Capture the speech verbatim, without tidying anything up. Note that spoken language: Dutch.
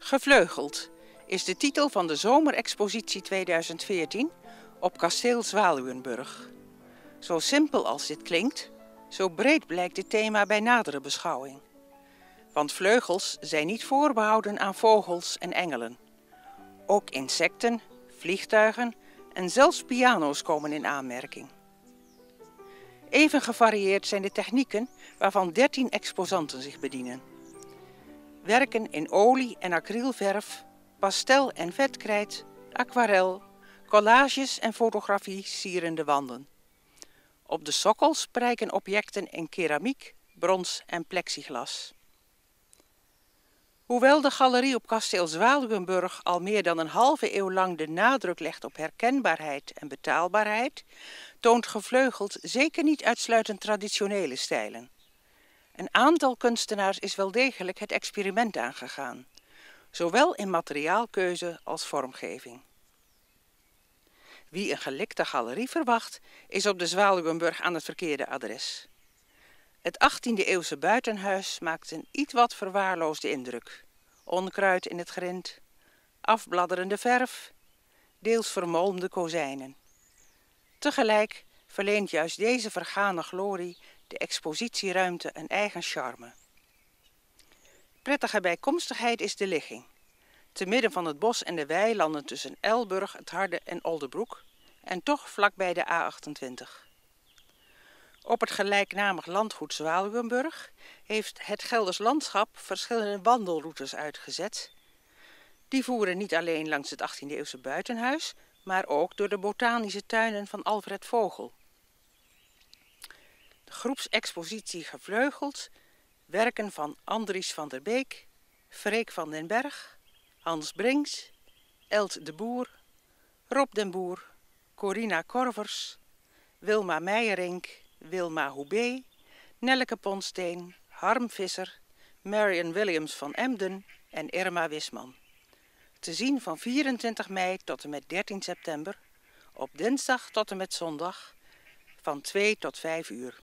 Gevleugeld is de titel van de zomerexpositie tweeduizend veertien op kasteel Zwaluwenburg. Zo simpel als dit klinkt, zo breed blijkt dit thema bij nadere beschouwing. Want vleugels zijn niet voorbehouden aan vogels en engelen. Ook insecten, vliegtuigen en zelfs piano's komen in aanmerking. Even gevarieerd zijn de technieken waarvan dertien exposanten zich bedienen. Werken in olie- en acrylverf, pastel- en vetkrijt, aquarel, collages en fotografie sieren de wanden. Op de sokkels prijken objecten in keramiek, brons en plexiglas. Hoewel de galerie op kasteel Zwaluwenburg al meer dan een halve eeuw lang de nadruk legt op herkenbaarheid en betaalbaarheid, toont Gevleugeld zeker niet uitsluitend traditionele stijlen. Een aantal kunstenaars is wel degelijk het experiment aangegaan, zowel in materiaalkeuze als vormgeving. Wie een gelikte galerie verwacht, is op de Zwaluwenburg aan het verkeerde adres. Het achttiende-eeuwse buitenhuis maakt een iets wat verwaarloosde indruk. Onkruid in het grind, afbladderende verf, deels vermolmde kozijnen. Tegelijk verleent juist deze vergane glorie de expositieruimte een eigen charme. Prettige bijkomstigheid is de ligging. Te midden van het bos en de weilanden tussen Elburg, het Harde en Oldebroek en toch vlakbij de A achtentwintig. Op het gelijknamig landgoed Zwaluwenburg heeft het Gelders Landschap verschillende wandelroutes uitgezet. Die voeren niet alleen langs het achttiende-eeuwse buitenhuis, maar ook door de botanische tuinen van Alfred Vogel. De groepsexpositie Gevleugeld, werken van Andries van der Beek, Freek van den Berg, Hans Brinks, Elt de Boer, Rob den Boer, Corina Korvers, Wilma Meijerink, Wilma Houbé, Nelleke Ponsteen, Harm Visser, Marion Williams van Emden en Irma Wisman. Te zien van vierentwintig mei tot en met dertien september, op dinsdag tot en met zondag, van twee tot vijf uur.